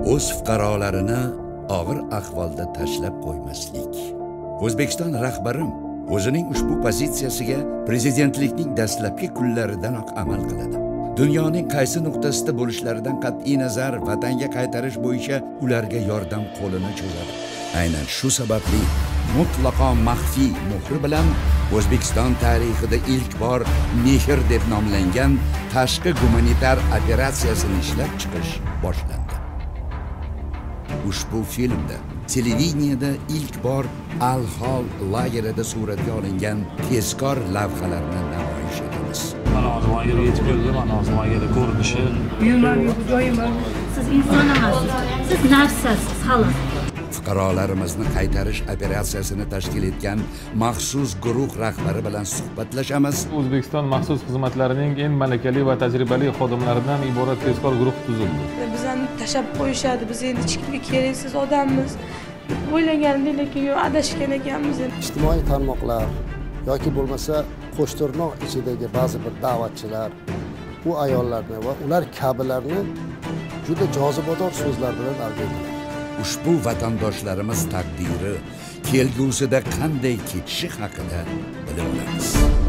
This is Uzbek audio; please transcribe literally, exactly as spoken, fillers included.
o'z fuqarolarini og'ir ahvolda tashlab qo'ymaslik. O'zbekiston rahbarim o'zining ushbu pozitsiyasiga prezidentlikning dastlabki kunlaridanoq amal qiladi. Dunyoning qaysi nuqtasida bo'lishlaridan qat'iy nazar vatanga qaytarish bo'yicha ularga yordam qo'lini cho'zadi. Aynan shu sababli mutlaqo maxfiy muhri bilan O'zbekiston tarixida ilk bor Mehr deb nomlangan tashqi gumanitar operatsiyasini ishlab chiqish boshlandi. Ushbu filmda televideniyada ilk bor Al-Hol lagerida suratga olingan tezkor lavhalarni namoyish etamiz. Manozmaga yetib keldi, manozmaga ko'rinishi. Uyim yo'q, joyim yo'q. Siz inson emassiz. Siz narsiz, xalq. Fuqarolarimizni qaytarish operatsiyasini tashkil etgan maxsus guruh rahbari bilan suhbatlashamiz. O'zbekiston maxsus xizmatlarining eng malakali va tajribali xodimlaridan iborat tezkor guruh tuzildi. Bizani tashab qo'yishadi, biz endi hech kimga keraksiz odammiz. O'ylagandik, lekin yo'q, adashgan ekanmiz. Ijtimoiy tarmoqlar yoki bo'lmasa qo'shtirnoq ichidagi ba'zi bir da'vatchilar bu ayollarni va ular kabilarni juda jozibador so'zlar bilan aldagan. Ushbu vatandoshlarimiz taqdiri kelgusida qanday kechishi haqida bilib olamiz.